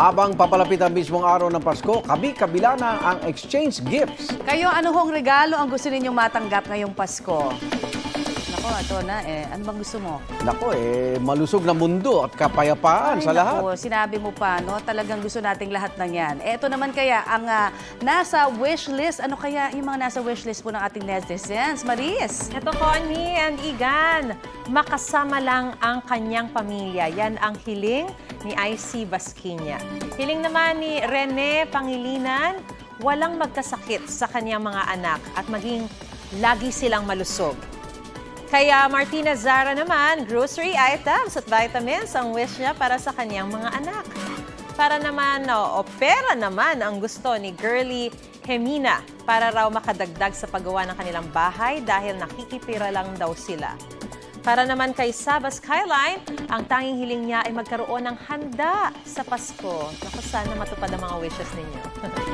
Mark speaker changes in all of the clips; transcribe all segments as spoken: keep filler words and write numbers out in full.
Speaker 1: Habang papalapit ang mismong araw ng Pasko, kabi-kabila na ang exchange gifts.
Speaker 2: Kayo, ano hong regalo ang gusto ninyong matanggap ngayong Pasko? Nako, ito na eh. Ano bang gusto mo?
Speaker 1: Nako eh, malusog na mundo at kapayapaan
Speaker 2: Ay,
Speaker 1: sa lahat.
Speaker 2: Naku, sinabi mo pa, no? Talagang gusto nating lahat ng yan. Eh, ito naman kaya, ang uh, nasa wish list, ano kaya yung mga nasa wish list po ng ating netizens? Maris?
Speaker 3: Ito, Connie and Igan, makasama lang ang kanyang pamilya. Yan ang hiling ni I C Basquinia. Hiling naman ni Rene Pangilinan, walang magkasakit sa kanyang mga anak at maging lagi silang malusog. Kaya Martina Zara naman, grocery items at vitamins ang wish niya para sa kanyang mga anak. Para naman, no, o pera naman ang gusto ni Girlie Hemina para raw makadagdag sa paggawa ng kanilang bahay dahil nakikipira lang daw sila. Para naman kay Saba Skyline, ang tanging hiling niya ay magkaroon ng handa sa Pasko. Naku, sana matupad ang mga wishes ninyo.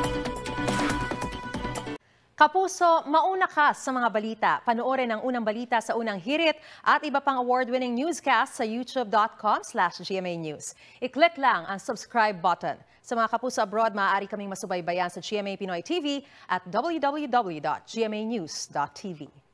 Speaker 3: Kapuso, mauna ka sa mga balita. Panoorin ang unang balita sa unang hirit at iba pang award-winning newscast sa youtube dot com slash G M A News. I-click lang ang subscribe button. Sa mga kapuso abroad, maaari kaming masubaybayan sa G M A Pinoy T V at w w w dot g m a news dot t v.